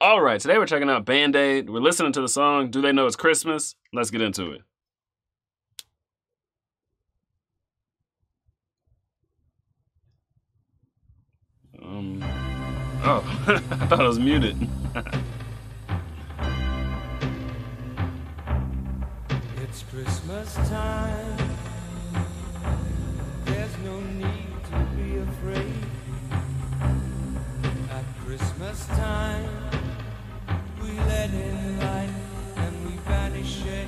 All right, today we're checking out Band Aid. We're listening to the song, Do They Know It's Christmas? Let's get into it. Oh, I thought I was muted. It's Christmas time. There's no need to be afraid. At Christmas time, we let in light and we banish shade.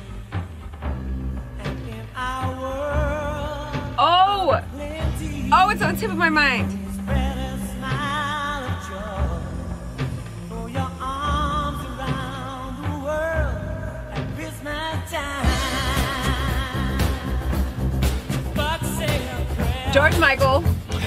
And in our world, Oh! plenty Oh, it's on the tip of my mind. spread a smile of joy. Throw your arms around the world at Christmas time. But say a prayer. George Michael.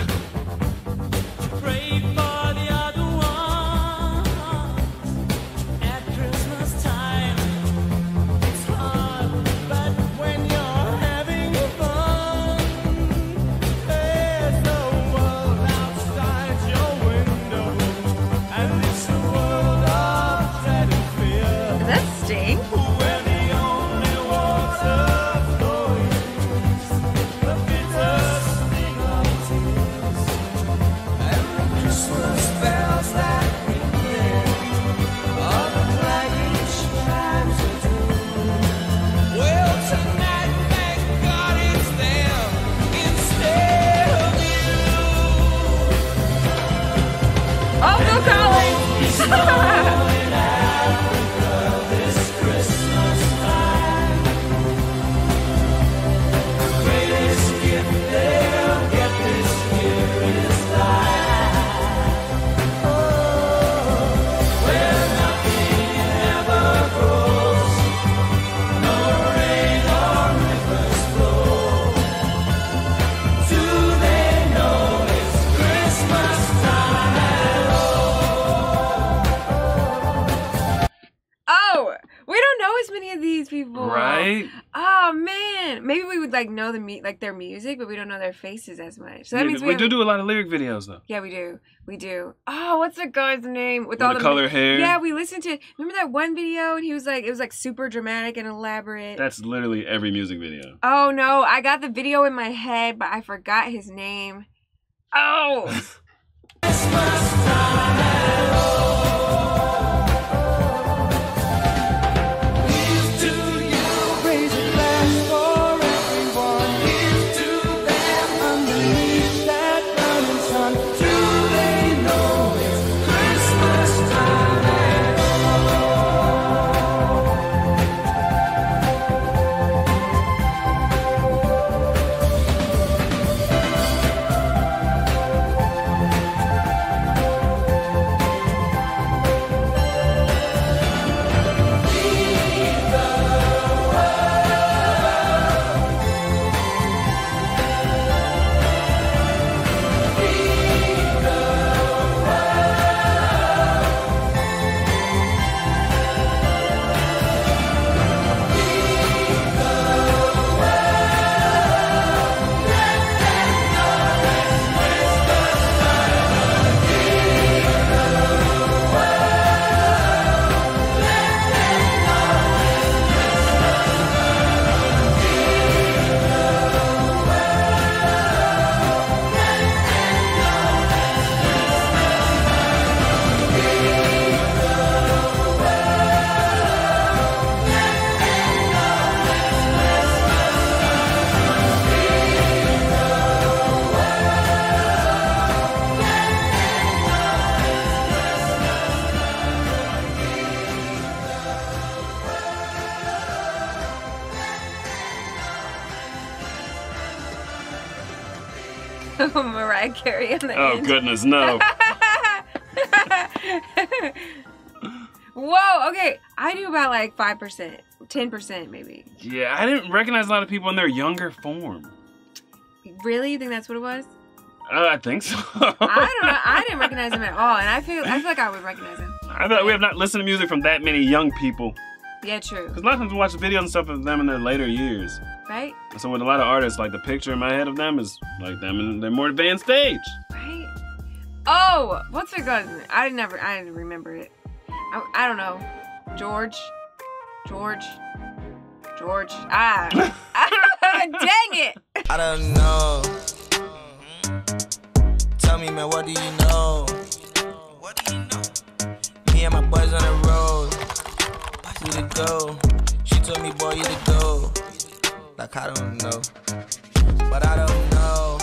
Pray for the other ones at Christmas time. It's hard, but when you're having fun, there's no world outside your window, and it's a world of dread and fear, Is that Sting? where the only water flows, the bitter sting of tears. And the Christmas bells that ring there are the clanging chimes of doom. Well, tonight, thank God it's them instead of you. Oh, Phil Collins! In Africa this Christmas time, the greatest gift they'll get this year is life. Oh, where nothing ever grows, no rain or rivers flow. Do they know it's Christmas time at Oh, we don't know as many of these people. Right? Oh man, maybe we would like know their music, but we don't know their faces as much. So that means We do a lot of lyric videos, though. Yeah, we do. We do. Oh, what's the guy's name with With all the color hair. Yeah, we listened to. Remember that one video, and he was like, it was like super dramatic and elaborate. That's literally every music video. Oh no, I got the video in my head, but I forgot his name. Oh. Mariah Carey on the Oh, end. goodness, no. Whoa, okay. I do about like 5%, 10% maybe. Yeah, I didn't recognize a lot of people in their younger form. Really? You think that's what it was? I think so. I don't know. I didn't recognize him at all, and I feel like I would recognize him. I feel like we have not listened to music from that many young people. Yeah, true. Because a lot of times we watch videos and stuff of them in their later years. Right? So with a lot of artists, like the picture in my head of them is like them in their more advanced stage. Right? Oh, what's it called? I didn't remember it. I don't know. George. Ah. Dang it. I don't know. Tell me, man, what do you know? Me and my boys on the road. You to go. She told me, boy, you to go. Like, I don't know. But I don't know.